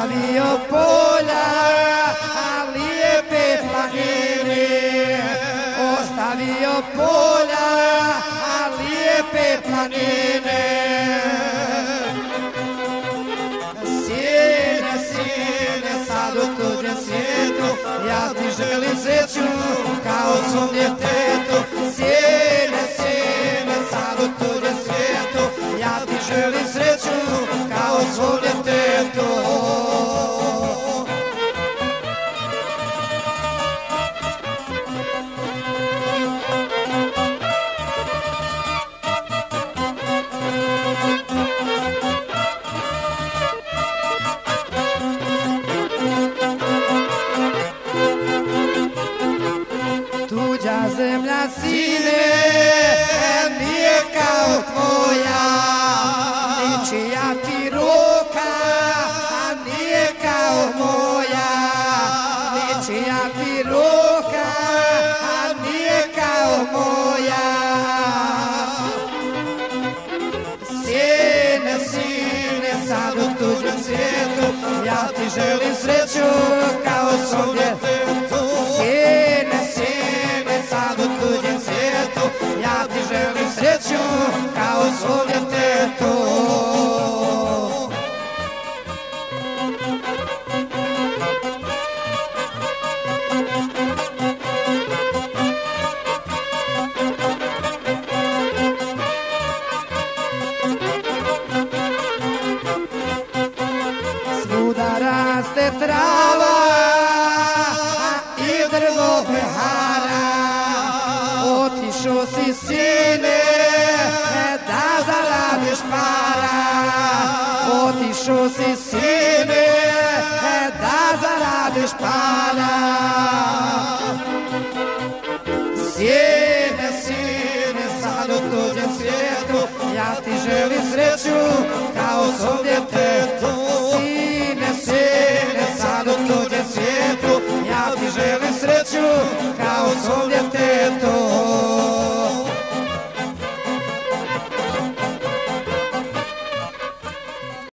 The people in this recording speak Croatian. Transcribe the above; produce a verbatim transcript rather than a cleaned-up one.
Ostavio polja, a lijepe planine. Ostavio polja, a lijepe planine. Sine, sine, sad u tuđem svijetu, ja ti želim sreću kao svom djetetu. Sine, sine, sad u tuđem svijetu, ja ti želim sreću kao svom djetetu. Tuđa zemlja, sine, nije kao tvoja, ničija ti ruka, a nije kao moja. Ničija ti ruka, a nije kao moja. Sine, sine, sad u tuđem svijetu, ja ti želim sreću kao svom djetetu. Sine, sine, sad u tuđem svijetu, ja ti želim sreću kao svom djetetu. Svuda raste trava i drvo behara. Otišo si, sine, da zaradiš para. Otišo si, sine, da zaradiš para. Sine, sine, sad u tuđem svijetu, ja ti želim sreću kao svom djetetu.